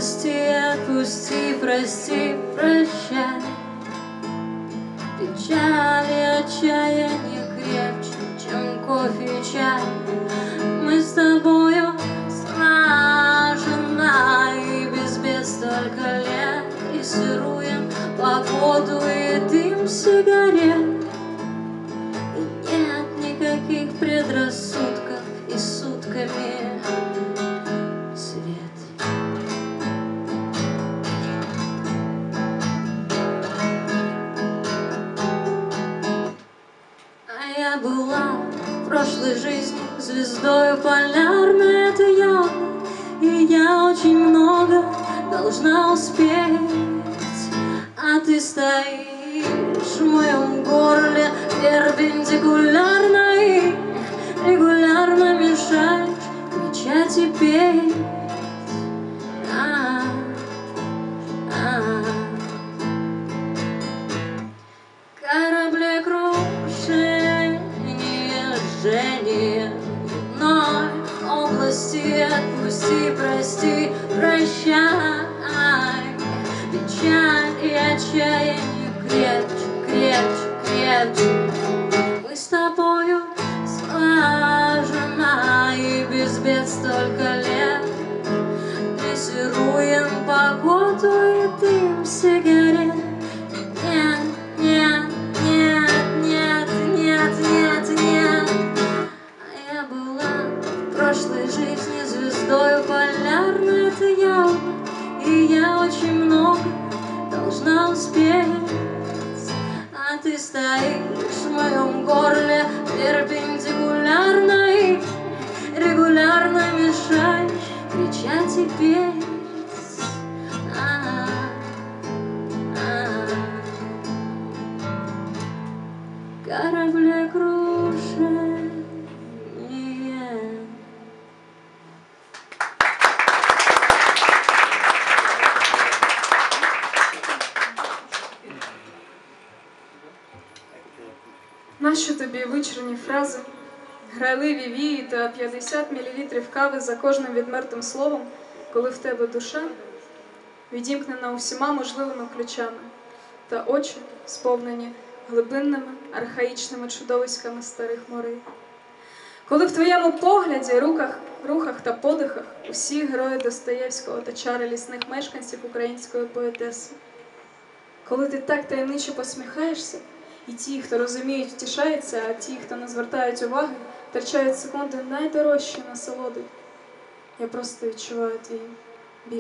Отпусти, отпусти, прости, прощай. Печаль и отчаяние крепче, чем кофе и чай. Мы с тобою сражена, и без бед столько лет дрессируем погоду и дым сигарет. И нет никаких предрассудков, и сутками свет. А я была в прошлой жизни звездою полярной, это я. И я очень много должна успеть. А ты стоишь в моем горле перпендикулярно и регулярно мешаешь кричать и петь. Кораблекрушение, жжение дневной области. Отпусти, прости, прощай. Печаль и отчаяние крепче, крепче, крепче. Мы с тобою слажена, и без бед столько лет дрессируем погоду и дым сигарет. Нет, нет, нет, нет, нет, нет, нет. А я была в прошлой жизни звездою полярной, это я. И я очень много должна успеть. А ты стоишь в моем горле перпендикулярно и регулярно мешаешь кричать и петь. Кораблекрушение. Нащо тобі вичурні фрази, грайливі вії та 50 мл кави за кожним відмертим словом, коли в тебе душа відімкнена усіма можливими ключами, та очі сповнені глибинними, архаїчними чудовиськами старих морей. Коли в твоєму погляді, рухах та подихах усі герої Достоєвського та чари лісних мешканців української поетеси. Коли ти так таємниче посміхаєшся, і ті, хто розуміють, втішаються, а ті, хто не звертають уваги, втрачають секунди найдорожчі насолоди. Я просто відчуваю твій біль.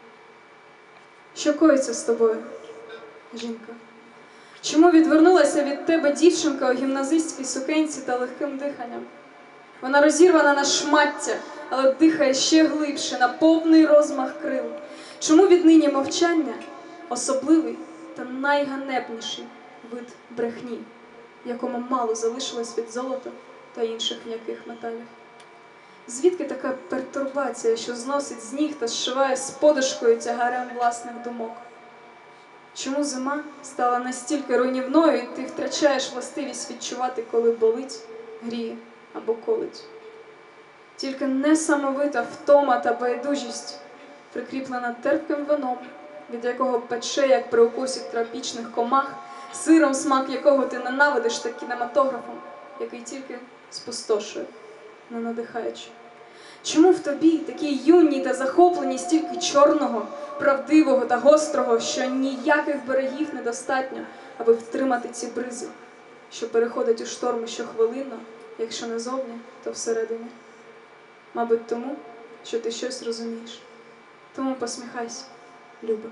Що коїться з тобою, жінка? Чому відвернулася від тебе дівчинка у гімназистській сукенці та легким диханням? Вона розірвана на шмаття, але дихає ще глибше, на повний розмах крил. Чому віднині мовчання особливий та найганебніший вид брехні, якому мало залишилось від золота та інших м'яких металів? Звідки така пертурбація, що зносить з ніг та зшиває з подушкою тягарем власних думок? Чому зима стала настільки руйнівною, і ти втрачаєш властивість відчувати, коли болить, гріє або колить? Тільки несамовита втома та байдужість, прикріплена терпким вином, від якого пече, як при укусі тропічних комах, сиром, смак якого ти ненавидиш, та кінематографом, який тільки спустошує, не надихаючи. Чому в тобі, такій юній та захопленій, стільки чорного, правдивого та гострого, що ніяких берегів недостатньо, аби втримати ці бризи, що переходять у шторми щохвилинно, якщо не зовні, то всередині? Мабуть, тому, що ти щось розумієш. Тому посміхайся, Люба.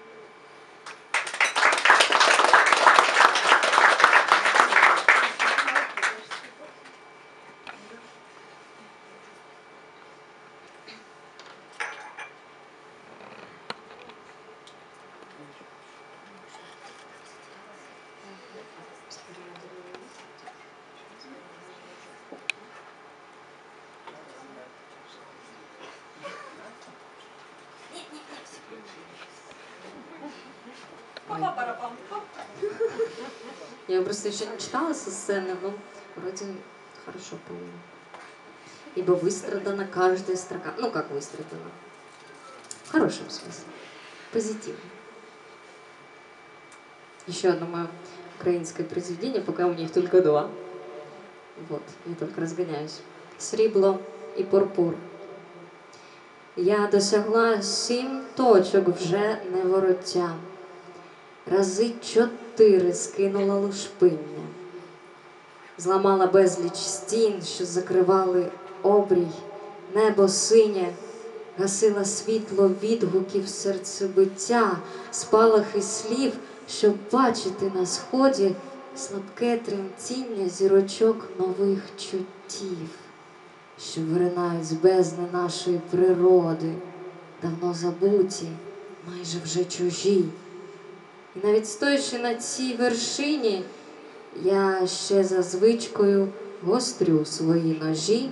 Я просто еще не читала со сцены, но вроде хорошо помню. Ибо выстрадана каждая строка. Ну, как выстрадана? хорошем смысле, позитивно. Еще одно мое украинское произведение, пока у них только два. Вот, я только разгоняюсь. Срібло і пурпур. Я досягла 7 точок вже не вороття. Рази 4 скинула лушпиння. Зламала безліч стін, що закривали обрій. Небо синє, гасила світло відгуків серцебиття, спалахи слів, щоб бачити на сході слабке тремтіння зірочок нових чуттів, що виринають з бездни нашої природи, давно забуті, майже вже чужі. І навіть стоячи на цій вершині, я ще за звичкою гострю свої ножі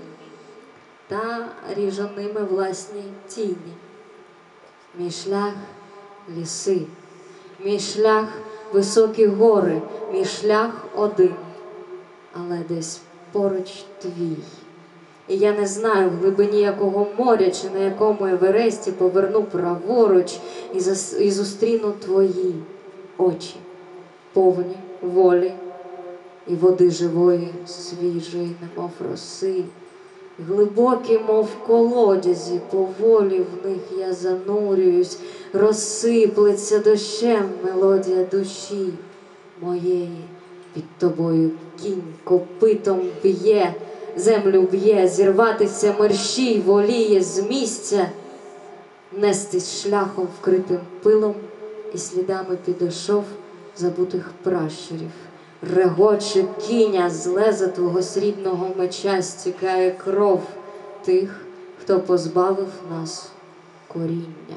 та ріжу ними власні тіні. Мій шлях – ліси, мій шлях – високі гори, мій шлях один, але десь поруч твій. І я не знаю, в глибині якого моря чи на якому Евересті поверну праворуч і зустріну твої очі, повні волі і води живої, свіжої, немов роси, глибокі, мов колодязі, поволі в них я занурююсь, розсиплеться дощем мелодія душі моєї. Під тобою кінь копитом б'є, землю б'є, зірватися мерщій воліє з місця, нестись шляхом вкритим пилом і слідами підошов забутих пращурів. Регоче кіня, з леза твого срібного меча стікає кров тих, хто позбавив нас коріння.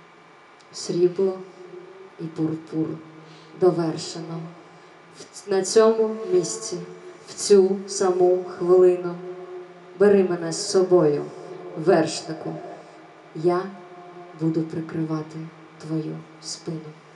Срібло і пурпур довершено. На цьому місці, в цю саму хвилину, бери мене з собою, вершнику, я буду прикривати твою спину.